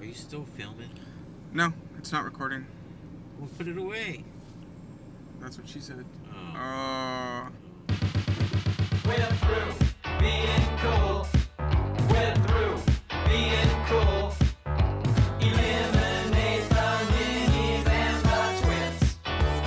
Are you still filming? No, it's not recording. Well, put it away. That's what she said. Oh. We're through being cool. We're through being cool. Eliminate the ninnies and the twits.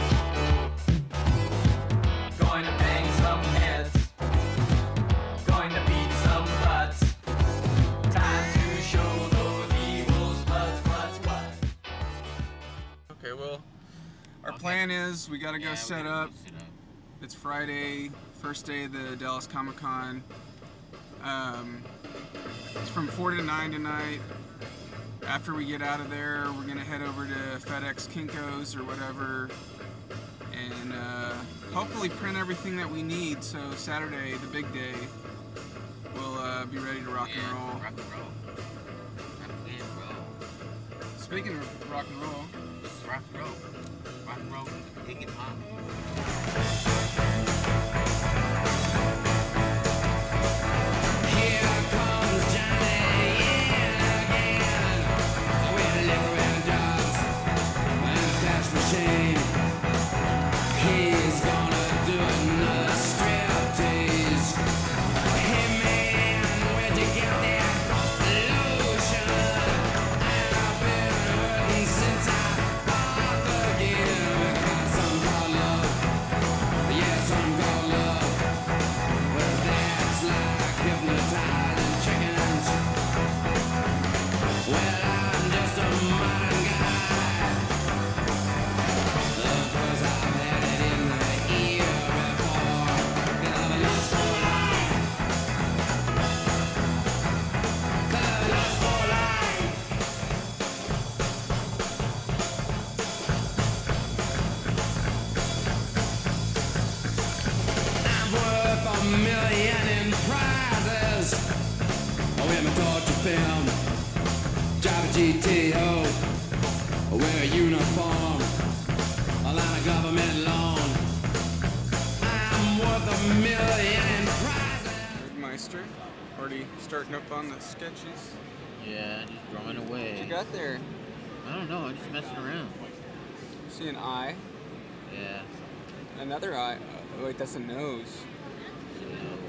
Going to bang some heads. Going to beat some butts. Time to show those evils what's what. Okay, well, our plan is we gotta go set up. It's Friday, first day of the Dallas Comic-Con. It's from 4 to 9 tonight. After we get out of there, we're gonna head over to FedEx Kinko's or whatever and hopefully print everything that we need, so Saturday, the big day, we'll be ready to rock and roll. Rock and roll. Rock and roll. Speaking of rock and roll, This is rock and roll. Rock and roll with Iggy Pop. million in prizes. Wear my torture film, drive a GTO, wear a uniform, a line of government loan. I'm worth $1 million in prizes. Meister, already starting up on the sketches. Yeah, just drawing away. What you got there? I don't know, I'm just messing around. See an eye? Yeah. Another eye. Oh, wait, that's a nose. So,